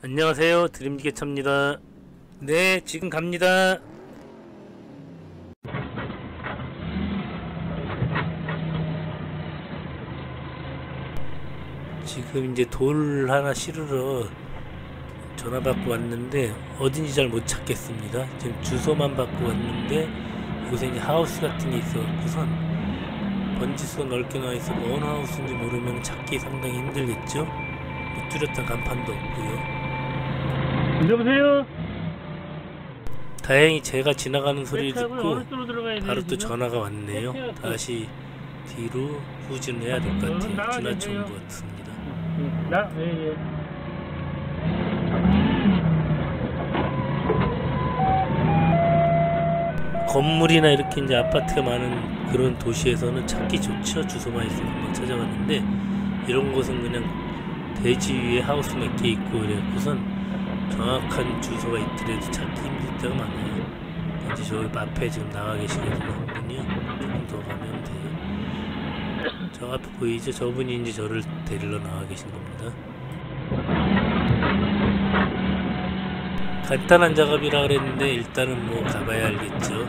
안녕하세요, 드림지게차입니다. 네, 지금 갑니다. 지금 이제 돌 하나 실으러 전화 받고 왔는데 어딘지 잘 못 찾겠습니다. 지금 주소만 받고 왔는데 이곳에 이제 하우스 같은 게 있어갖고선 번지수가 넓게 나와있어 어느 하우스인지 모르면 찾기 상당히 힘들겠죠. 뚜렷한 간판도 없고요. 여보세요? 다행히 제가 지나가는 소리를 듣고 바로 또 지금? 전화가 왔네요. 다시 뒤로 후진을 해야 될 것 같아요. 지나쳐온 것 같습니다. 예. 건물이나 이렇게 이제 아파트가 많은 그런 도시에서는 찾기 좋죠. 주소만 있으면 금방 찾아갔는데 이런 곳은 그냥 대지 위에 하우스 몇 개 있고 그래갖고선 정확한 주소가 있더라도 찾기 힘들 때가 많아요. 이제 저 앞에 지금 나와 계시거든요. 한 분이요. 조금 더 가면 돼요. 저 앞에 보이죠? 저분이 이제 저를 데리러 나와 계신 겁니다. 간단한 작업이라 그랬는데 일단은 뭐 가봐야 알겠죠.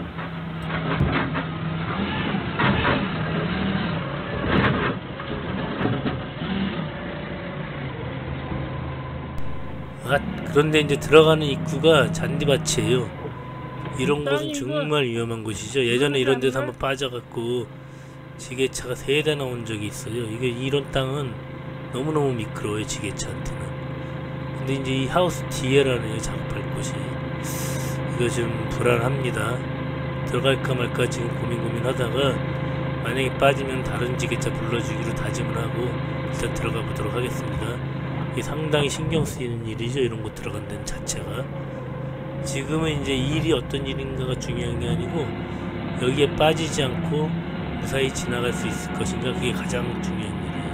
그런데 이제 들어가는 입구가 잔디밭이에요. 이런 곳은 정말 위험한 곳이죠. 예전에 이런 데서 한번 빠져갖고 지게차가 3대 나온 적이 있어요. 이런 땅은 너무너무 미끄러워요, 지게차한테는. 근데 이제 이 하우스 뒤에라네요, 작업할 곳이. 이거 좀 불안합니다. 들어갈까 말까 지금 고민하다가 만약에 빠지면 다른 지게차 불러주기로 다짐을 하고 일단 들어가 보도록 하겠습니다. 이게 상당히 신경 쓰이는 일이죠, 이런 곳 들어간 데는 자체가. 지금은 이제 일이 어떤 일인가가 중요한 게 아니고 여기에 빠지지 않고 무사히 지나갈 수 있을 것인가, 그게 가장 중요한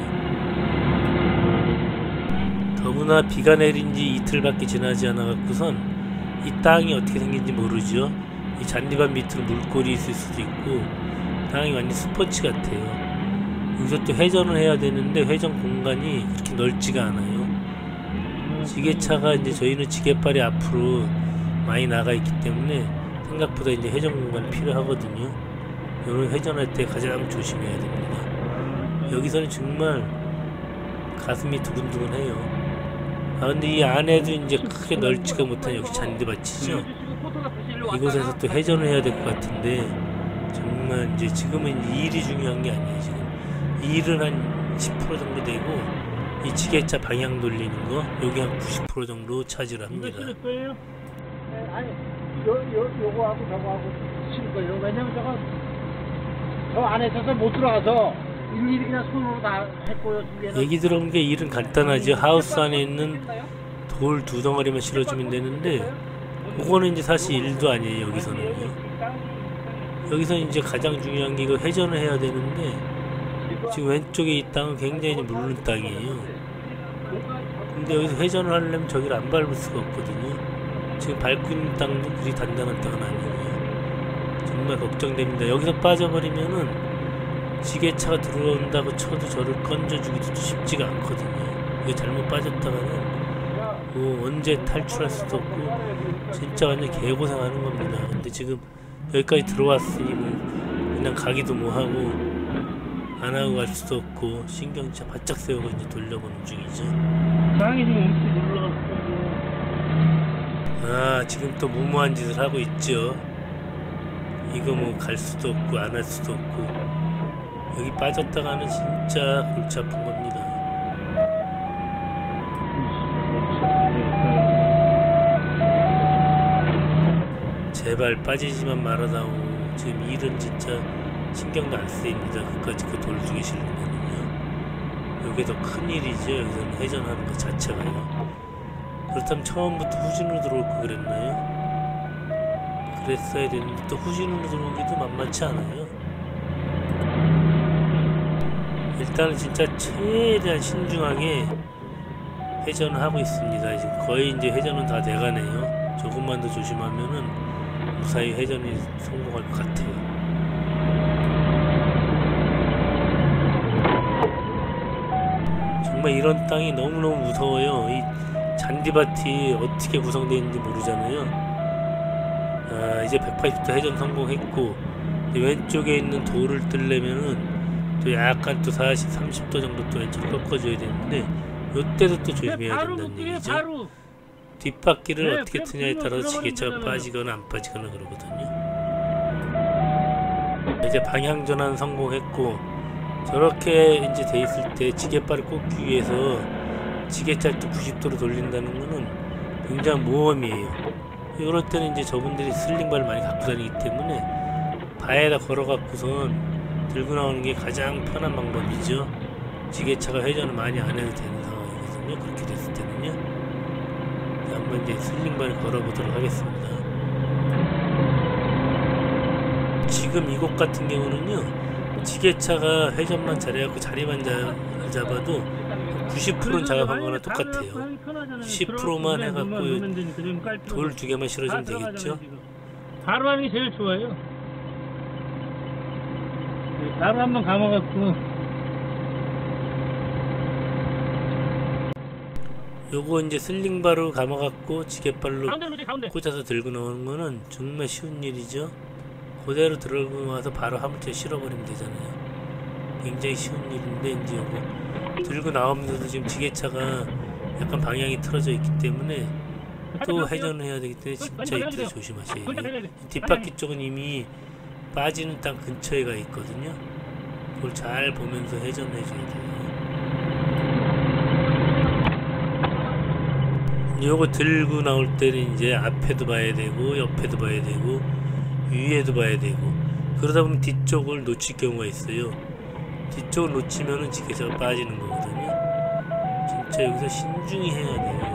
일이에요. 더구나 비가 내린 지 이틀밖에 지나지 않아 갖고선 이 땅이 어떻게 생긴지 모르죠. 이 잔디밭 밑으로 물골이 있을 수도 있고 땅이 완전 스포츠 같아요. 여기서 또 회전을 해야 되는데 회전 공간이 그렇게 넓지가 않아요. 지게차가 이제 저희는 지게발이 앞으로 많이 나가 있기 때문에 생각보다 이제 회전 공간이 필요하거든요. 이런 회전할 때 가장 조심해야 됩니다. 여기서는 정말 가슴이 두근두근해요. 근데 이 안에도 이제 크게 넓지가 못한 역시 잔디밭이죠. 이곳에서 또 회전을 해야 될 것 같은데 정말 이제 지금은 이 일이 중요한 게 아니에요. 지금 이 일은 한 10% 정도 되고 이 지게차 방향 돌리는 거 여기 한 90% 정도 차지를 합니다. 아니, 요거하고 저거하고 칠 거예요. 왜냐면 저 안에 있어서 못 들어가서 일일이 그냥 손으로 다 했고요. 얘기 들어본 게 일은 간단하죠. 하우스 안에 있는 돌 2덩어리만 실어주면 되는데 그거는 이제 사실 일도 아니에요. 여기서는요. 여기서 이제 가장 중요한 게 이거 회전을 해야 되는데 지금 왼쪽에 이 땅은 굉장히 물른 땅이에요. 근데 여기서 회전을 하려면 저기를 안 밟을 수가 없거든요. 지금 밟고 있는 땅도 그리 단단한 땅은 아니에요. 정말 걱정됩니다. 여기서 빠져버리면은 지게차가 들어온다고 쳐도 저를 건져주기도 쉽지가 않거든요. 이게 잘못 빠졌다가는 뭐 언제 탈출할 수도 없고 진짜 완전 개고생하는 겁니다. 근데 지금 여기까지 들어왔으니 뭐 그냥 가기도 뭐하고 안 하고 갈 수도 없고 신경 진짜 바짝 세우고 이제 돌려보는 중이죠. 땅이 지금 엄청 올라갔고. 지금 또 무모한 짓을 하고 있죠. 이거 뭐 갈 수도 없고 안 할 수도 없고 여기 빠졌다가는 진짜 골치 아픈 겁니다. 제발 빠지지만 말아다오. 지금 일은 진짜 신경도 안 쓰입니다. 그까지 그 돌 중에 실으면요. 이게 더 큰 일이죠. 여기서는 회전하는 것 자체가요. 그렇다면 처음부터 후진으로 들어올 거 그랬나요? 그랬어야 되는데 또 후진으로 들어오기도 만만치 않아요. 일단은 진짜 최대한 신중하게 회전을 하고 있습니다. 지금 거의 이제 회전은 다 돼가네요. 조금만 더 조심하면은 무사히 회전이 성공할 것 같아요. 정말 이런 땅이 너무너무 무서워요. 이 잔디밭이 어떻게 구성되어 있는지 모르잖아요. 이제 180도 회전 성공했고, 왼쪽에 있는 돌을 뜰려면은 또 약간 또 40, 30도 정도 또 왼쪽으로 꺾어줘야 되는데, 요때도 또 조심해야 된다는 얘기죠. 뒷바퀴를 어떻게 트냐에 따라서 지게차가 빠지거나 안 빠지거나 그러거든요. 이제 방향 전환 성공했고, 저렇게 이제 돼 있을 때 지게발을 꽂기 위해서 지게차를 또 90도로 돌린다는 거는 굉장히 모험이에요. 이럴 때는 이제 저분들이 슬링발을 많이 갖고 다니기 때문에 바에다 걸어갖고선 들고 나오는 게 가장 편한 방법이죠. 지게차가 회전을 많이 안 해도 되는 상황이거든요. 그렇게 됐을 때는요. 한번 이제 슬링발을 걸어보도록 하겠습니다. 지금 이곳 같은 경우는요, 지게차가 회전만 잘해갖고 자리만 잡아도 90%는 작업한 거나 똑같아요. 10%만 해갖고 돌 2개만 실어주면 되겠죠. 바로 하는 게 제일 좋아요. 바로 한번 감아갖고. 요거 이제 슬링바로 감아갖고 지게발로 꽂아서 들고 나오는 거는 정말 쉬운 일이죠. 그대로 들고 와서 바로 화물차에 실어버리면 되잖아요. 굉장히 쉬운 일인데, 이제 요거 들고 나오면서도 지금 지게차가 약간 방향이 틀어져 있기 때문에 또 회전을 해야 되기 때문에 진짜 이때 조심하셔야 돼요. 뒷바퀴 쪽은 이미 빠지는 땅 근처에 가 있거든요. 그걸 잘 보면서 회전을 해줘야 돼요. 요거 들고 나올 때는 이제 앞에도 봐야 되고, 옆에도 봐야 되고, 위에도 봐야 되고, 그러다 보면 뒤쪽을 놓칠 경우가 있어요. 뒤쪽을 놓치면은 지게차가 빠지는 거거든요. 진짜 여기서 신중히 해야 돼요.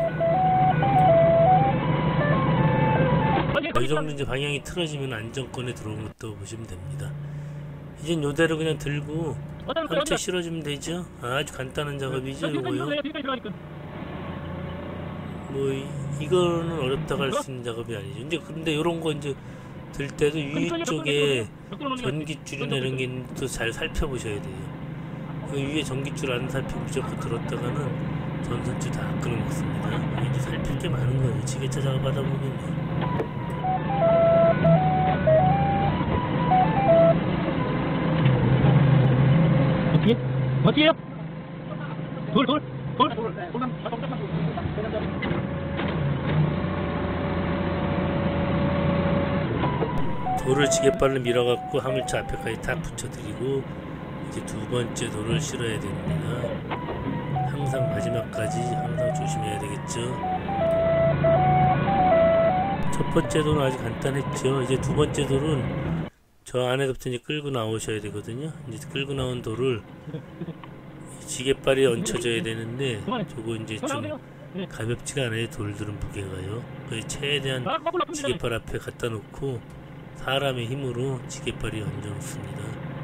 이 정도 이제 방향이 틀어지면 안정권에 들어온 것도 보시면 됩니다. 이젠 요대로 그냥 들고 한채 실어주면 되죠. 아주 간단한 작업이죠, 요거요. 뭐 이거는 어렵다고 할 수 있는 작업이 아니죠. 이제 근데 요런 거 이제 들 때도 위쪽에 전깃줄이나 이런 게 있는지 잘 살펴보셔야 돼요. 그 위에 전깃줄 안 살피고 무조건 들었다가는 전선줄 다 끊어먹습니다. 이제 살필 게 많은 거예요. 지게차 작업하다 보면. 어디에요? 돌. 돌을 지게발로 밀어갖고 화물차 앞에까지 딱 붙여드리고, 이제 두 번째 돌을 실어야 됩니다. 항상 마지막까지 항상 조심해야 되겠죠. 첫 번째 돌은 아주 간단했죠. 이제 두 번째 돌은 저 안에서부터 이제 끌고 나오셔야 되거든요. 이제 끌고 나온 돌을 지게발이 얹혀져야 되는데, 저거 이제 좀 가볍지가 않아요. 돌들은 무게가요. 그래서 최대한 지게발 앞에 갖다 놓고 사람의 힘으로 지게발이 얹어 놓습니다.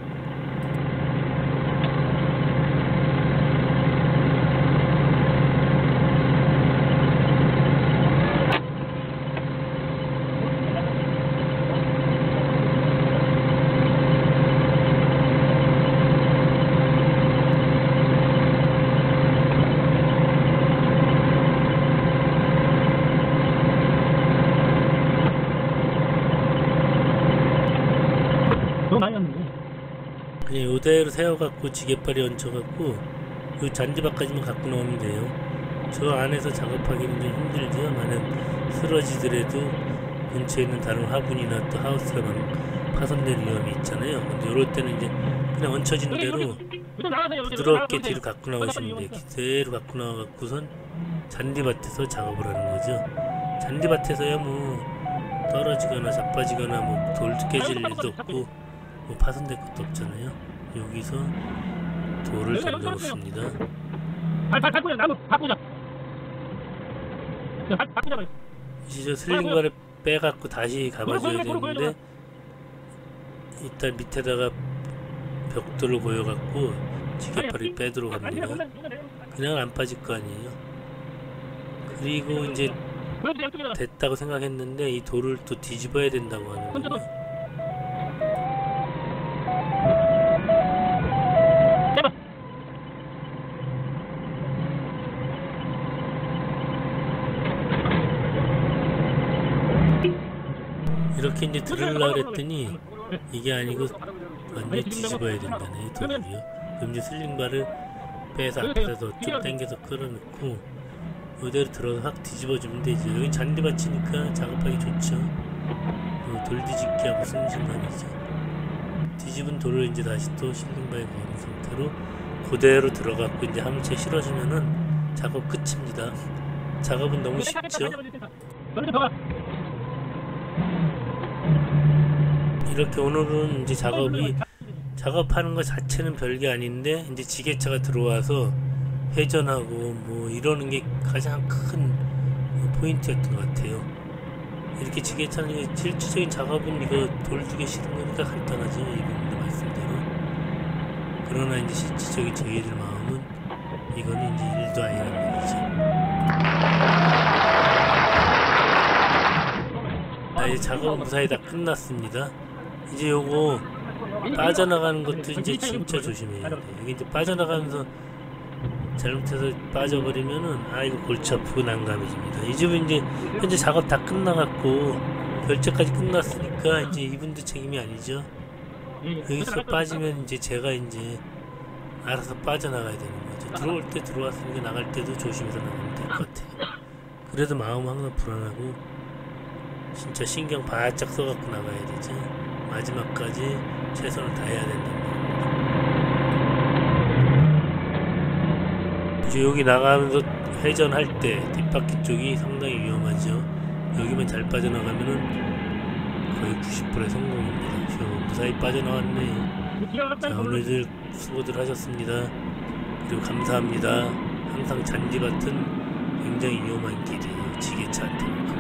그냥 요대로 세워갖고 지게발이 얹혀갖고 요 잔디밭까지만 갖고 나오면 돼요. 저 안에서 작업하기는 좀 힘들죠. 만약 쓰러지더라도 근처에 있는 다른 화분이나 또 하우스가 파손될 위험이 있잖아요. 근데 요럴 때는 이제 그냥 얹혀진 대로 부드럽게 뒤로 갖고 나오시면 돼요. 그대로 갖고 나와갖고선 잔디밭에서 작업을 하는 거죠. 잔디밭에서야 뭐 떨어지거나 자빠지거나 뭐 돌 깨질 일도 없고 뭐 파손될 것도 없잖아요. 여기서 돌을 던져 놓습니다. 바꾸자, 나무 바꾸자. 바꾸자. 이제 저 슬링바를 빼갖고 다시 감아줘야 되는데, 일단 밑에다가 벽돌을 고여갖고 지게발을 빼도록 합니다. 그냥 안 빠질 거 아니에요. 그리고 이제 됐다고 생각했는데 이 돌을 또 뒤집어야 된다고 하는군요. 이렇게 이제 들으려고 했더니 이게 아니고 완전 뒤집어야 된다네 돌을요. 그럼 이제 슬링바를 빼서 앞에서 쭉 당겨서 끌어넣고 그대로 들어서 확 뒤집어주면 되죠. 여기 잔디밭이니까 작업하기 좋죠. 돌 뒤집기하고 순식간이죠. 뒤집은 돌을 이제 다시 또 실링바에 걸은 상태로 그대로 들어갔고 이제 함체 실어주면은 작업 끝입니다. 작업은 너무 쉽죠. 이렇게 오늘은 이제 작업하는 것 자체는 별게 아닌데 이제 지게차가 들어와서 회전하고 뭐 이러는 게 가장 큰 포인트였던 것 같아요. 이렇게 지게차는 실질적인 작업은 이거 돌 두개 실은 거니까 간단하죠. 이분들 말씀대로. 그러나 이제 실질적인 저희들 마음은 이거는 이제 일도 아니라는 얘기죠. 이제 작업은 무사히 다 끝났습니다. 이제 요거 빠져나가는 것도 이제 진짜 조심해야 돼요. 이게 이제 빠져나가면서 잘못해서 빠져버리면은 이거 골치 아프고 난감해집니다. 이 집은 이제 현재 작업 다 끝나갔고 결제까지 끝났으니까 이제 이분들 책임이 아니죠. 여기서 빠지면 이제 제가 이제 알아서 빠져나가야 되는 거죠. 들어올 때 들어왔으니까 나갈 때도 조심해서 나가면 될 것 같아요. 그래도 마음은 항상 불안하고 진짜 신경 바짝 써갖고 나가야 되죠. 마지막까지 최선을 다해야 된다는 겁니다. 이제 여기 나가면서 회전할 때 뒷바퀴 쪽이 상당히 위험하죠. 여기만 잘 빠져나가면은 거의 90%의 성공입니다. 휴, 무사히 빠져나왔네. 자, 오늘들 수고들 하셨습니다. 그리고 감사합니다. 항상 잔디밭은 굉장히 위험한 길이에요. 지게차한테는.